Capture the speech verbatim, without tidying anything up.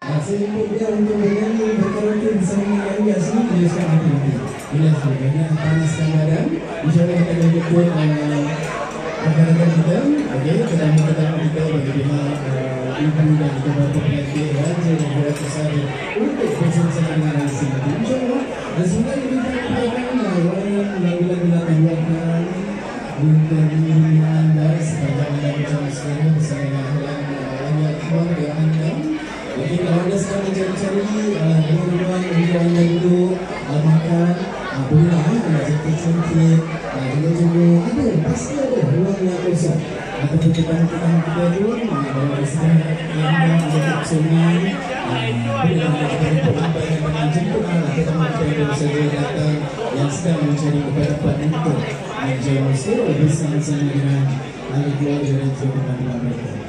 Ah, saya jemput dia untuk bernyanyi berkaraoke bersama dengan Alia sini. Dia sekarang nanti bila sudah banyak panaskan badan, insyaAllah kita akan jemput rakan-rakan kita. Okey, tetamu-tetamu kita bagaimana uh, ibu dan juga bapa pengantin raja dan juga kesara untuk bersama-sama dengan Alia sini. InsyaAllah dan semoga ini kita akan melakukan lagu-lagu lakukan untuk diri anda sepanjang anda bersama sekarang bersama dengan Alia keluarga anda. Jadi kalau anda sekarang mencari-cari ruang-ruang untuk anda duduk, makan, bolehlah anda cantik-cantik, juga-juga ada, pasti ada ruang yang kosong. Ataupun tetamu-tetamu kita tu, kalau ada sedang yang anda menjadi sungai, bolehlah anda jemput lambat yang anda jemput tetamu kita yang saja datang yang sedang mencari kepada untuk menjadi bersama-sama dengan ahli keluarga dan juga teman-teman mereka.